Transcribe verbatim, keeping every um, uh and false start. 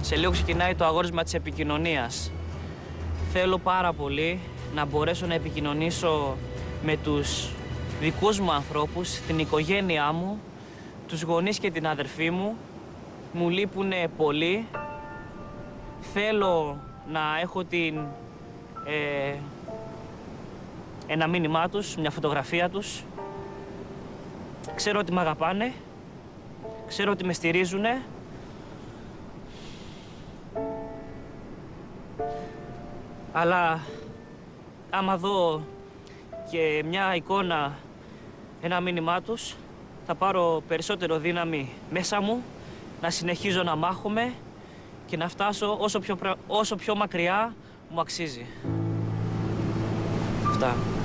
Σε λίγο ξεκινάει το αγόρισμα της επικοινωνίας. Θέλω πάρα πολύ να μπορέσω να επικοινωνήσω με τους δικούς μου ανθρώπους, την οικογένειά μου, τους γονείς και την αδερφή μου. Μου λείπουνε πολύ. Θέλω να έχω την, ε, ένα μήνυμά τους, μια φωτογραφία τους. Ξέρω ότι με αγαπάνε, ξέρω ότι με στηρίζουνε. Αλλά άμα δω και μια εικόνα, ένα μήνυμά τους, θα πάρω περισσότερο δύναμη μέσα μου, να συνεχίζω να μάχομαι και να φτάσω όσο πιο, όσο πιο μακριά μου αξίζει. Αυτά.